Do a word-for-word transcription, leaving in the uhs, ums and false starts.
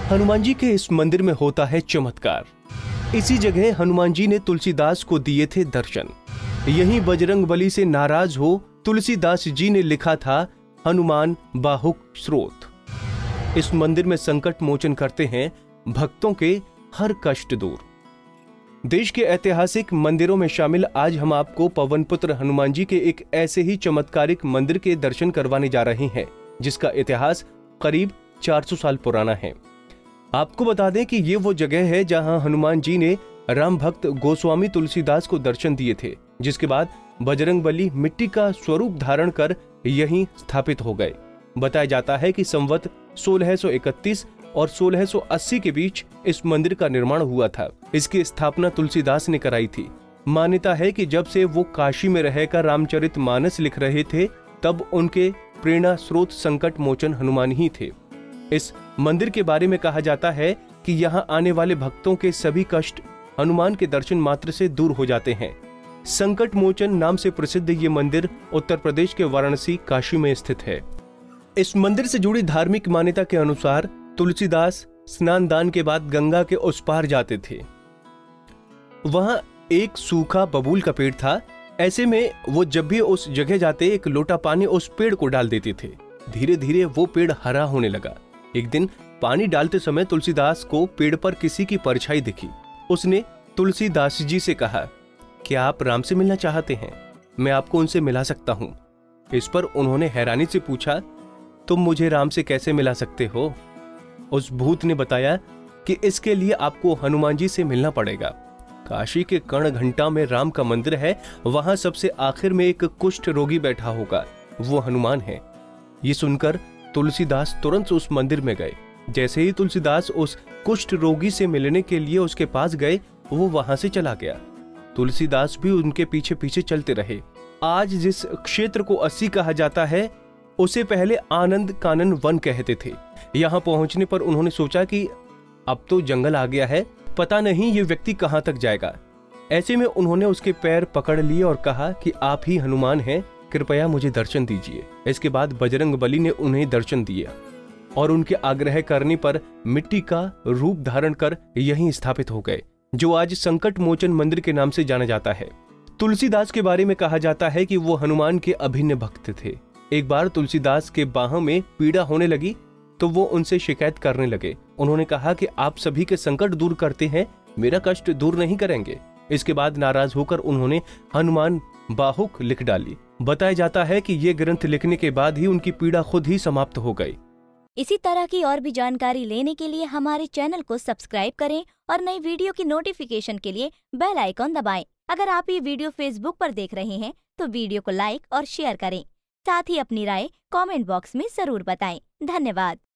हनुमान जी के इस मंदिर में होता है चमत्कार। इसी जगह हनुमान जी ने तुलसीदास को दिए थे दर्शन। यहीं बजरंगबली से नाराज हो तुलसीदास जी ने लिखा था हनुमान बाहुक स्रोत। इस मंदिर में संकट मोचन करते हैं भक्तों के हर कष्ट दूर। देश के ऐतिहासिक मंदिरों में शामिल आज हम आपको पवन पुत्र हनुमान जी के एक ऐसे ही चमत्कारिक मंदिर के दर्शन करवाने जा रहे हैं जिसका इतिहास करीब चार सौ साल पुराना है। आपको बता दें कि ये वो जगह है जहां हनुमान जी ने राम भक्त गोस्वामी तुलसीदास को दर्शन दिए थे, जिसके बाद बजरंगबली मिट्टी का स्वरूप धारण कर यहीं स्थापित हो गए। बताया जाता है कि संवत सोलह सौ इकतीस और सोलह सौ अस्सी के बीच इस मंदिर का निर्माण हुआ था। इसकी स्थापना तुलसीदास ने कराई थी। मान्यता है कि जब से वो काशी में रहकर रामचरितमानस लिख रहे थे तब उनके प्रेरणा स्रोत संकट मोचन हनुमान ही थे। इस मंदिर के बारे में कहा जाता है कि यहाँ आने वाले भक्तों के सभी कष्ट हनुमान के दर्शन मात्र से दूर हो जाते हैं। संकट मोचन नाम से प्रसिद्ध ये मंदिर उत्तर प्रदेश के वाराणसी काशी में स्थित है। इस मंदिर से जुड़ी धार्मिक मान्यता के अनुसार तुलसीदास स्नान दान के बाद गंगा के उस पार जाते थे। वहां एक सूखा बबूल का पेड़ था। ऐसे में वो जब भी उस जगह जाते एक लोटा पानी उस पेड़ को डाल देते थे। धीरे धीरे वो पेड़ हरा होने लगा। एक दिन पानी डालते समय तुलसीदास को पेड़ पर किसी की परछाई दिखी। उसने तुलसीदास जी से कहा, क्या आप राम से मिलना चाहते हैं? मैं आपको उनसे मिला सकता हूँ। इस पर उन्होंने हैरानी से पूछा, तुम मुझे राम से कैसे मिला सकते हो? उस भूत ने बताया कि इसके लिए आपको हनुमान जी से मिलना पड़ेगा। काशी के कर्ण घंटा में राम का मंदिर है, वहां सबसे आखिर में एक कुष्ठ रोगी बैठा होगा, वो हनुमान है। ये सुनकर तुलसीदास तुरंत उस मंदिर में गए। जैसे ही तुलसीदास उस कुष्ठ रोगी से मिलने के लिए उसके पास गए, वो वहां से चला गया। तुलसीदास भी उनके पीछे पीछे चलते रहे। आज जिस क्षेत्र को अस्सी कहा जाता है उसे पहले आनंद कानन वन कहते थे। यहाँ पहुंचने पर उन्होंने सोचा कि अब तो जंगल आ गया है, पता नहीं ये व्यक्ति कहाँ तक जाएगा। ऐसे में उन्होंने उसके पैर पकड़ लिए और कहा कि आप ही हनुमान हैं, कृपया मुझे दर्शन दीजिए। इसके बाद बजरंगबली ने उन्हें दर्शन दिया और उनके आग्रह करने पर मिट्टी का रूप धारण कर यहीं स्थापित हो गए, जो आज संकट मोचन मंदिर के नाम से जाना जाता है। तुलसीदास के बारे में कहा जाता है कि वो हनुमान के अभिन्न भक्त थे। एक बार तुलसीदास के बाहों में पीड़ा होने लगी तो वो उनसे शिकायत करने लगे। उन्होंने कहा कि आप सभी के संकट दूर करते हैं, मेरा कष्ट दूर नहीं करेंगे। इसके बाद नाराज होकर उन्होंने हनुमान बाहुक लिख डाली। बताया जाता है कि ये ग्रंथ लिखने के बाद ही उनकी पीड़ा खुद ही समाप्त हो गई। इसी तरह की और भी जानकारी लेने के लिए हमारे चैनल को सब्सक्राइब करें और नई वीडियो की नोटिफिकेशन के लिए बेल आइकॉन दबाएं। अगर आप ये वीडियो फेसबुक पर देख रहे हैं तो वीडियो को लाइक और शेयर करें। साथ ही अपनी राय कमेंट बॉक्स में जरूर बताएं। धन्यवाद।